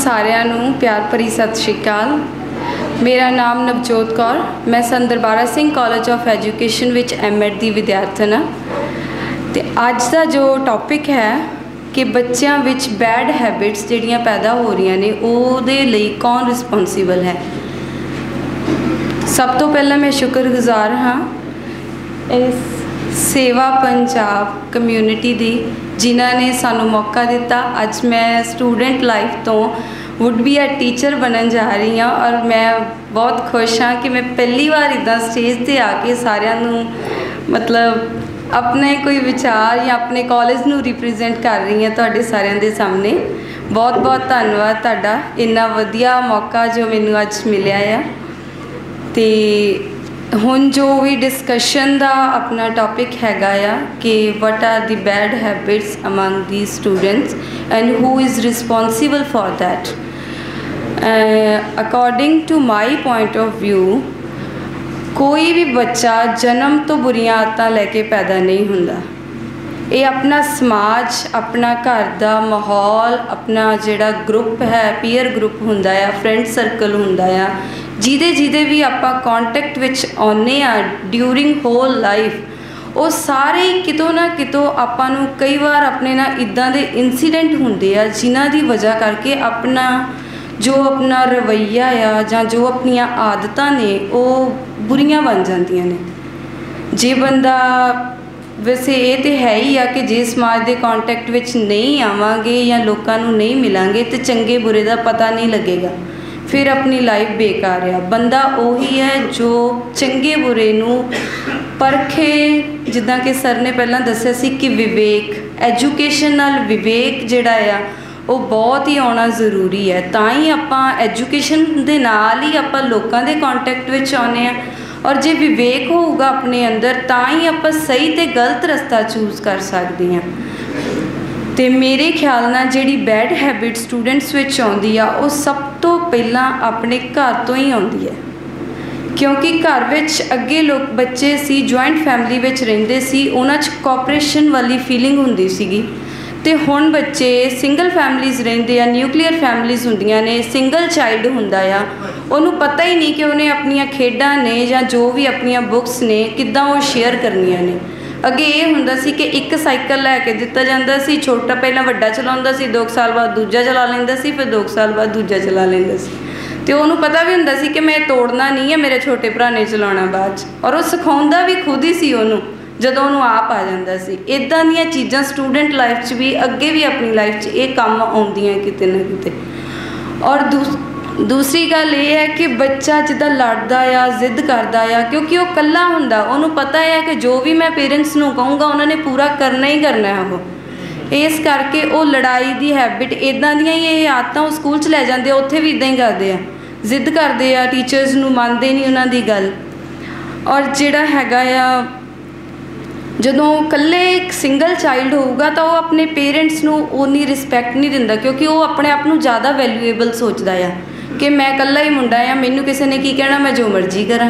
ਸਾਰਿਆਂ ਨੂੰ प्यार भरी सत श्री अकाल। मेरा नाम नवजोत कौर, मैं Sant Darbara Singh college of education विच M.Ed ਦੀ विद्यार्थन हाँ। तो अज का जो टॉपिक है कि बच्चों विच बैड हैबिट्स जिहड़ियां पैदा हो रही ने उहदे लई कौन रिस्पोंसिबल है। सब तो पहला मैं शुक्रगुजार हाँ इस सेवा पंजाब कम्यूनिटी दी जिन्हां ने सानू मौका दिता। अज मैं स्टूडेंट लाइफ तो वुड बी अ टीचर बनन जा रही हाँ और मैं बहुत खुश हाँ कि मैं पहली बार इदा स्टेज पर आके सारिਆਂ ਨੂੰ मतलब अपने कोई विचार या अपने कॉलेज नू रिप्रजेंट कर रही हैं तुहाडे सारिਆਂ ਦੇ सामने। बहुत बहुत धन्यवाद तुहाडा इन्ना वधिया मौका जो मैनू अज मिलिया है। तो हुण जो भी डिस्कशन का अपना टॉपिक हैगा आ कि what are the bad habits among the students and who is responsible for that. According to my point of view कोई भी बच्चा जन्म तो बुरियां आदतां लैके पैदा नहीं हुंदा। ये अपना समाज अपना घर का माहौल अपना जिहड़ा ग्रुप है पीयर ग्रुप हुंदा आ फ्रेंड सर्कल हुंदा आ जिहदे भी आपां कॉन्टैक्ट विच आउने आ ड्यूरिंग होल लाइफ वो सारे कितों ना कितों आपां नूं कई बार अपने ना इदां दे इंसीडेंट हुंदे आ जिन्हां दी वजह करके अपना जो अपना रवैया आ जां जो अपनियां आदतां ने वो बुरियां बन जांदियां ने। जे बंदा वैसे ये तो है ही आ कि जे समाज के कॉन्टैक्ट विच नहीं आवांगे या लोगों नूं नहीं मिलांगे तो चंगे बुरे का पता नहीं लगेगा, फिर अपनी लाइफ बेकार आ। बंदा उही है जो चंगे बुरे नूं परखे, जिद्दां कि सर ने पहला दस्सिया सी कि विवेक एजुकेशन नाल विवेक जिहड़ा आ वो बहुत ही आना जरूरी है। तां ही आपां एजुकेशन दे नाल ही आपां लोकां दे कॉन्टैक्ट विच आउने आ और जे विवेक होगा अपने अंदर तां ही आपां सही ते गलत रस्ता चूज कर सकते हैं। तो मेरे ख्याल नाल जिहड़ी बैड हैबिट स्टूडेंट्स विच आउंदी आ वो सब तो पहला अपने घर तो ही आउंदी है, क्योंकि घर विच अगे लोग बच्चे सी जॉइंट फैमिली विच रहिंदे सी, उन्हां च कोऑपरेशन वाली फीलिंग हुंदी सीगी। तो हुण बच्चे सिंगल फैमिलीज़ रहिंदे आ, न्यूक्लीयर फैमिलीज़ हुंदियां ने, सिंगल चाइल्ड हुंदा आ, उन्होंने पता ही नहीं कि उन्हें अपनियां खेडां ने या जो भी अपनियां बुक्स ने किद्दां वो शेयर करनियां ने। अगे ये हुंदा सी कि एक साइकिल लैके दिता जांदा सी, छोटा पहला वड्डा चलाउंदा सी, 2 साल बाद दूजा चला लैंदा सी, फिर 2 साल बाद दूजा चला लैंदा सी। तो उन्होंने पता भी हुंदा सी कि मैं तोड़ना नहीं है, मेरे छोटे भरा ने चलाउणा बाद च, और वो सिखाउंदा भी खुद ही सी उन्होंने जदों उन्होंने आप आ जाता सी। इदां दीयां चीज़ां स्टूडेंट लाइफ च भी अगे भी अपनी लाइफ च ये काम आउंदियां किते ना किते। और दूसरी गल ये है कि बच्चा जिद्दां लड़दा आ जिद करदा आ क्योंकि वो कल्ला हुंदा, उन्होंने पता है कि जो भी मैं पेरेंट्स नूं कहूँगा उन्होंने पूरा करना ही करना है। वो इस करके वो लड़ाई की हैबिट इदां दियां ही ये आदतां स्कूल च लै जांदे, उत्थे भी इदां ही करदे आ, जिद करदे आ, टीचर्स नूं मनदे नहीं उन्हां दी गल। और जिहड़ा हैगा आ जदों कल्ले एक सिंगल चाइल्ड होगा तो वह अपने पेरेंट्स नूं उन्नी रिस्पैक्ट नहीं दिंदा, क्योंकि वो अपने आप नूं ज़्यादा वैल्यूएबल सोचदा आ कि मैं कल्ला ही मुंडा आ, मैनू किसी ने की कहना, मैं जो मर्जी करा।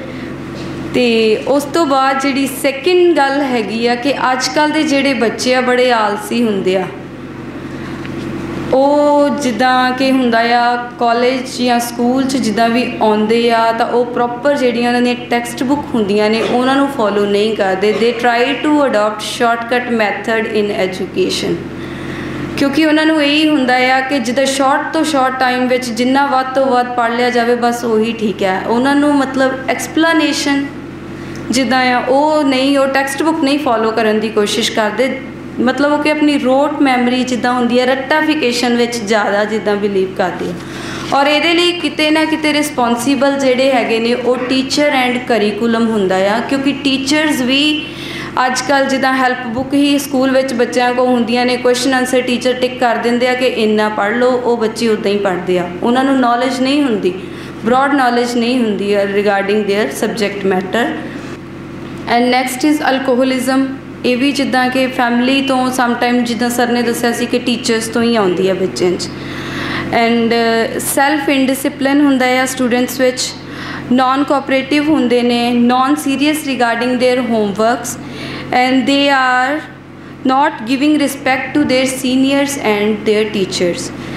तो उस तो बाद जिहड़ी सैकेंड गल हैगी आ कि अजकल दे जिहड़े बच्चे आ बड़े आलसी हुंदे आ। वो जिद्दां कि हुंदा आ कॉलेज या स्कूल च जिद्दां भी आउंदे आ तो वो प्रॉपर जिहड़ियां उन्हां दी टैक्सट बुक हुंदियां ने उन्हां नूं फॉलो नहीं करते। They try to adopt shortcut method in education, क्योंकि उन्होंने यही हुंदा आ कि जिद्दां शॉर्ट तो शॉर्ट टाइम विच जिन्ना वध तो वध पढ़ लिया जाए बस वही ठीक है। उन्होंने मतलब एक्सप्लेनेशन जिद्दां आ वो नहीं, वो टैक्सट बुक नहीं फॉलो करने की कोशिश करते, मतलब कि अपनी रोट मैमरी जिद्दां हुंदी है रट्टाफिकेशन विच ज़्यादा जिद्दां बिलीव करते हैं। और ये लिए किते ना किते रिस्पोंसीबल जिहड़े हैगे ने वो टीचर एंड करिकुलम हुंदा आ, क्योंकि टीचर्स भी अजकल जिद्दां हैल्प बुक ही स्कूल विच बच्चों को हुंदियां ने, क्वेश्चन आंसर टीचर टिक कर दिंदे आ कि इन्ना पढ़ लो, वो बच्चे उदां ही पढ़ते आ, उन्होंने नॉलेज नहीं हुंदी, ब्रॉड नॉलेज नहीं हुंदी regarding their subject matter. And next is alcoholism. ये भी जिद्दां कि फैमिली तो समटाइम जिद्दां सर ने दस्सिया सी कि टीचर्स तो ही आउंदी है बच्चों च। एंड सैल्फ इनडिसिप्लिन हुंदा है स्टूडेंट्स विच, नॉन कोऑपरेटिव हुंदे ने, non serious regarding their homeworks and they are not giving respect to their seniors and their teachers.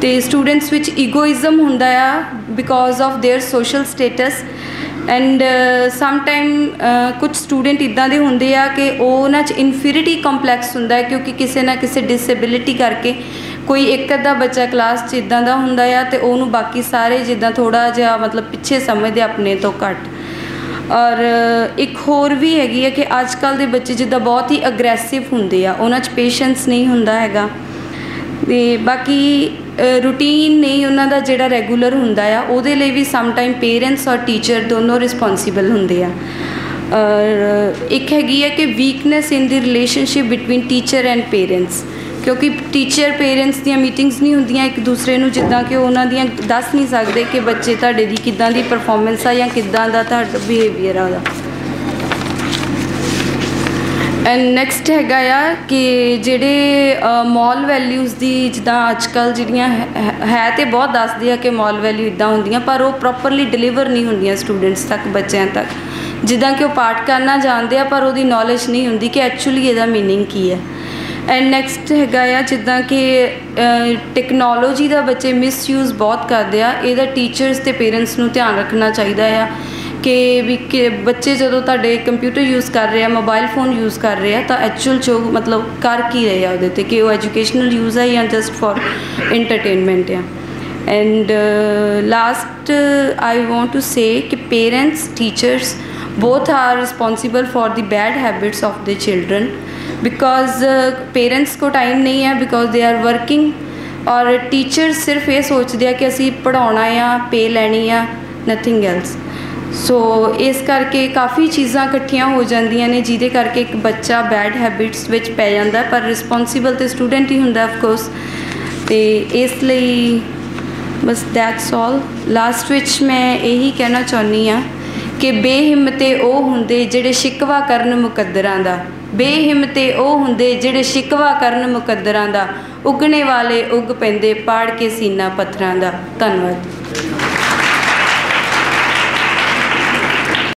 ਤੇ ਸਟੂਡੈਂਟਸ ਵਿੱਚ ਈਗੋਇਜ਼ਮ ਹੁੰਦਾ ਆ because of their social status and sometime ਕੁਝ student ਇੱਦਾਂ ਦੇ ਹੁੰਦੇ ਆ ਕਿ ਉਹਨਾਂ 'ਚ ਇਨਫੀਰੀਟੀ ਕੰਪਲੈਕਸ ਹੁੰਦਾ ਹੈ ਕਿਉਂਕਿ ਕਿਸੇ ਨਾ ਕਿਸੇ ਡਿਸੇਬਿਲਿਟੀ ਕਰਕੇ ਕੋਈ ਇੱਕ ਅੱਧਾ ਬੱਚਾ ਕਲਾਸ 'ਚ ਇੱਦਾਂ ਦਾ ਹੁੰਦਾ ਆ ਅਤੇ ਉਹਨੂੰ ਬਾਕੀ ਸਾਰੇ ਜਿੱਦਾਂ ਥੋੜ੍ਹਾ ਜਿਹਾ ਮਤਲਬ ਪਿੱਛੇ ਸਮਝਦੇ ਆਪਣੇ ਤੋਂ ਘੱਟ। ਔਰ ਇੱਕ ਹੋਰ ਵੀ ਹੈਗੀ ਹੈ ਕਿ ਅੱਜ ਕੱਲ੍ਹ ਦੇ ਬੱਚੇ ਜਿੱਦਾਂ ਬਹੁਤ ਹੀ ਅਗਰੈਸਿਵ ਹੁੰਦੇ ਆ, ਉਹਨਾਂ 'ਚ ਪੇਸ਼ੈਂਸ ਨਹੀਂ ਹੁੰਦਾ ਹੈਗਾ ਅਤੇ ਬਾਕੀ ਰੂਟੀਨ ਨਹੀਂ ਉਹਨਾਂ ਦਾ ਜਿਹੜਾ ਰੈਗੂਲਰ ਹੁੰਦਾ ਆ, ਉਹਦੇ ਲਈ ਵੀ ਸਮਟਾਈਮ ਪੇਰੈਂਟਸ ਔਰ ਟੀਚਰ ਦੋਨੋਂ ਰਿਸਪੋਂਸੀਬਲ ਹੁੰਦੇ ਆ। ਔਰ ਇੱਕ ਹੈਗੀ ਹੈ ਕਿ weakness in the relationship between teacher and parents, ਕਿਉਂਕਿ ਟੀਚਰ ਪੇਰੈਂਟਸ ਦੀਆਂ ਮੀਟਿੰਗਸ ਨਹੀਂ ਹੁੰਦੀਆਂ ਇੱਕ ਦੂਸਰੇ ਨੂੰ, ਜਿੱਦਾਂ ਕਿ ਉਹਨਾਂ ਦੀਆਂ ਦੱਸ ਨਹੀਂ ਸਕਦੇ ਕਿ ਬੱਚੇ ਤੁਹਾਡੇ ਦੀ ਕਿੱਦਾਂ ਦੀ ਪਰਫੋਰਮੈਂਸ ਆ ਜਾਂ ਕਿੱਦਾਂ ਦਾ ਤੁਹਾਡਾ ਬਿਹੇਵੀਅਰ ਆ ਉਹਦਾ। ਐਂਡ ਨੈਕਸਟ ਹੈਗਾ ਆ ਕਿ ਜਿਹੜੇ ਮੋਰਲ ਵੈਲਿਊਜ਼ ਦੀ ਜਿੱਦਾਂ ਅੱਜ ਕੱਲ੍ਹ ਜਿਹੜੀਆਂ ਹੈ ਤਾਂ ਬਹੁਤ ਦੱਸਦੇ ਆ ਕਿ ਮੋਰਲ ਵੈਲਿਊ ਇੱਦਾਂ ਹੁੰਦੀਆਂ, ਪਰ ਉਹ ਪ੍ਰੋਪਰਲੀ ਡਿਲੀਵਰ ਨਹੀਂ ਹੁੰਦੀਆਂ ਸਟੂਡੈਂਟਸ ਤੱਕ, ਬੱਚਿਆਂ ਤੱਕ। ਜਿੱਦਾਂ ਕਿ ਉਹ ਪਾਠ ਕਰਨਾ ਜਾਣਦੇ ਆ ਪਰ ਉਹਦੀ ਨੌਲੇਜ ਨਹੀਂ ਹੁੰਦੀ ਕਿ ਐਕਚੁਅਲੀ ਇਹਦਾ ਮੀਨਿੰਗ ਕੀ ਹੈ। ਐਂਡ ਨੈਕਸਟ ਹੈਗਾ ਆ ਜਿੱਦਾਂ ਕਿ ਟੈਕਨੋਲੋਜੀ ਦਾ ਬੱਚੇ ਮਿਸਯੂਜ਼ ਬਹੁਤ ਕਰਦੇ ਆ, ਇਹਦਾ ਟੀਚਰਸ ਅਤੇ ਪੇਰੈਂਟਸ ਨੂੰ ਧਿਆਨ ਰੱਖਣਾ ਚਾਹੀਦਾ ਆ ਕਿ ਬੱਚੇ ਜਦੋਂ ਤੁਹਾਡੇ ਕੰਪਿਊਟਰ ਯੂਜ਼ ਕਰ ਰਹੇ ਆ, ਮੋਬਾਈਲ ਫੋਨ ਯੂਜ਼ ਕਰ ਰਹੇ ਆ, ਤਾਂ ਐਕਚੁਅਲ 'ਚ ਉਹ ਮਤਲਬ ਕਰ ਕੀ ਰਹੇ ਆ ਉਹਦੇ 'ਤੇ, ਕਿ ਉਹ ਐਜੂਕੇਸ਼ਨਲ ਯੂਜ਼ ਹੈ ਜਾਂ ਜਸਟ ਫॉर ਇੰਟਰਟੇਨਮੈਂਟ ਆ। And last I want to say ਕਿ parents teachers both are responsible for the bad habits of the children because parents को time नहीं है because they are working, और teachers सिर्फ ये सोचते हैं कि असी पढ़ाना या पे लैनी या nothing else। सो इस करके काफ़ी चीज़ां इकट्ठियां हो जांदियां ने जिहदे करके एक बच्चा बैड हैबिट्स विच पै जांदा, पर रिस्पोंसिबल तो स्टूडेंट ही हुंदा ऑफ कोर्स। तो इसलिए बस दैट्स ऑल। लास्ट विच मैं यही कहना चाहुंदी हाँ कि बेहिम्मते ਉਹ ਹੁੰਦੇ ਜਿਹੜੇ ਸ਼ਿਕਵਾ ਕਰਨ ਮੁਕੱਦਰਾਂ ਦਾ, ਬੇਹਿੰਮਤੇ ਉਹ ਹੁੰਦੇ ਜਿਹੜੇ ਸ਼ਿਕਵਾ ਕਰਨ ਮੁਕੱਦਰਾਂ ਦਾ, ਉੱਗਣੇ ਵਾਲੇ ਉੱਗ ਪੈਂਦੇ ਪਾੜ ਕੇ ਸੀਨਾ ਪੱਥਰਾਂ ਦਾ। ਧੰਨਵਾਦ।